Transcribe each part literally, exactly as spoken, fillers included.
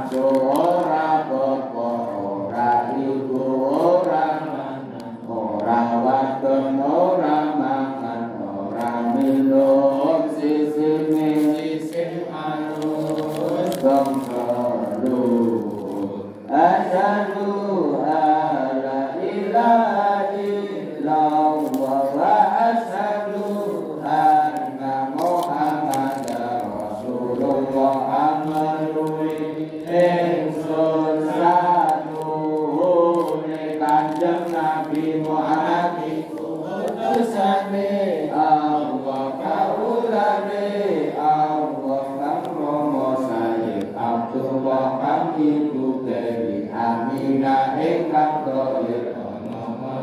nafsu ora apa-apa ora ibu ora mangan ora wadon ora mangan ora minum sisine isim alus bangkalu asyhadu alla ilaha illallah wa asyhadu anna muhammadar rasulullah amalui ingsun sanuhune kanjeng Nabi Muhammad utusane Allah kaulane Allah kang romo Sayyid Abdullah kang ibu dari Aminah ingkang dolir ana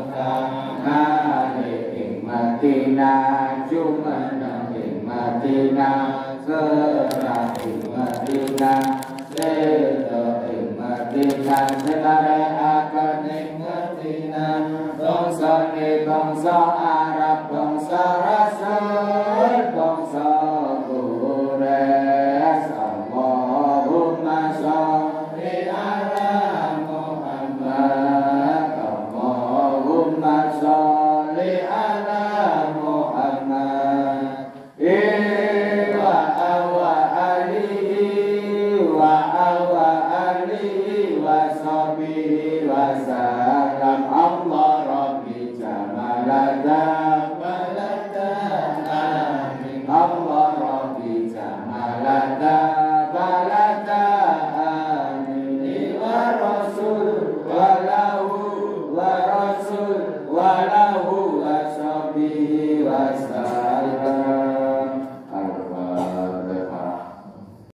Mekah ing Madinah jumeneng ing Madinah serah ing Madinah sedo ing Madinah sekareaken ing Madinah bangsane bangsa Arab bangsa Rasul bangsa Quraisy Allahumma sholli ala Muhammad Allahumma sholli ala Muhammad wa awa alihi wa awa alihi wa sahbihi wa salam Allah Rabbi jamalada